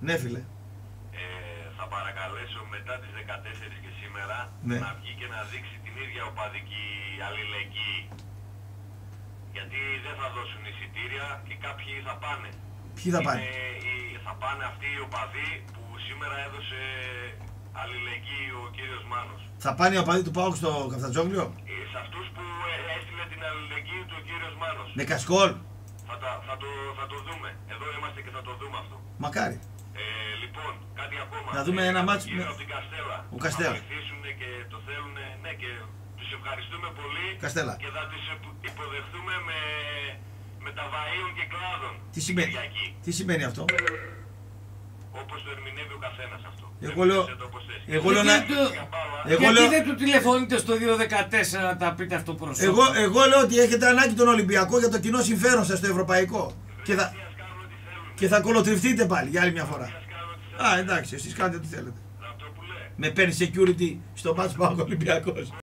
Ναι, φίλε. Θα παρακαλέσω μετά τις 14 και σήμερα να βγει και να δείξει την ίδια οπαδική αλληλεγγύη. Γιατί δεν θα δώσουν εισιτήρια και κάποιοι θα πάνε. Ποιοι θα πάνε? Θα πάνε αυτοί οι οπαδοί που σήμερα έδωσε αλληλεγγύη ο κύριος Μάνος. Θα πάνε οι οπαδοί του ΠΑΟΚ στο Καφτατζόγλιο? Σε αυτούς που έστειλε την αλληλεγγύη του ο κύριος Μάνος. Με κασκόλ. Θα το δούμε. Εδώ είμαστε και θα το δούμε αυτό. Μακάρι. Λοιπόν, κάτι ακόμα. Να δούμε ένα μάτσο από την Καστέλα. Ο Καστέλα. Θα βοηθήσουν και το θέλουν. Ναι, και τους ευχαριστούμε πολύ. Καστέλα. Και θα τους υποδεχθούμε με τα βαΐων και κλάδων. Τι σημαίνει αυτό? Όπως το ερμηνεύει ο καθένας αυτό. Εγώ λέω γιατί δεν του τηλεφωνείτε στο 214 να τα πείτε αυτό προσωπικά? Εγώ λέω ότι έχετε ανάγκη τον Ολυμπιακό για το κοινό συμφέρον σας στο ευρωπαϊκό. Και θα κολοτριφτείτε πάλι για άλλη μια φορά. Α, εντάξει, εσείς κάνετε ό,τι θέλετε. Με παίρνει security στο μάτς ΠΑΟΚ Ολυμπιακός.